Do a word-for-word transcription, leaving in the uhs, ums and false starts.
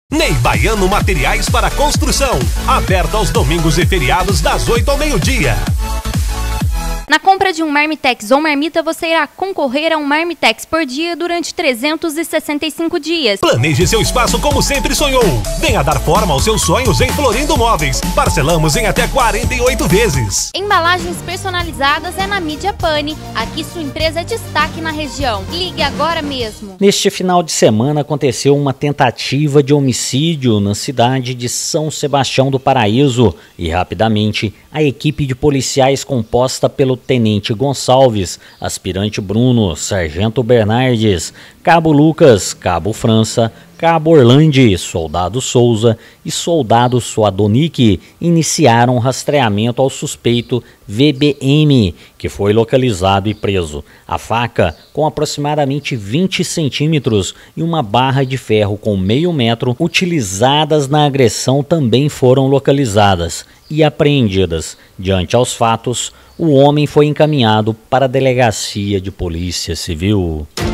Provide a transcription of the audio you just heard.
Ney Baiano Materiais para Construção, aberto aos domingos e feriados das oito ao meio-dia. Na compra de um Marmitex ou marmita, você irá concorrer a um Marmitex por dia durante trezentos e sessenta e cinco dias. Planeje seu espaço como sempre sonhou. Venha dar forma aos seus sonhos em Florindo Móveis. Parcelamos em até quarenta e oito vezes. Embalagens personalizadas é na Mídia Pane. Aqui sua empresa é destaque na região. Ligue agora mesmo. Neste final de semana aconteceu uma tentativa de homicídio na cidade de São Sebastião do Paraíso e rapidamente a equipe de policiais composta pelo Tenente Gonçalves, Aspirante Bruno, Sargento Bernardes, Cabo Lucas, Cabo França, Cabo Orlandi, Soldado Souza e Soldado Suadonic iniciaram um rastreamento ao suspeito V B M, que foi localizado e preso. A faca, com aproximadamente vinte centímetros e uma barra de ferro com meio metro, utilizadas na agressão, também foram localizadas e apreendidas. Diante aos fatos, o homem foi encaminhado para a Delegacia de Polícia Civil.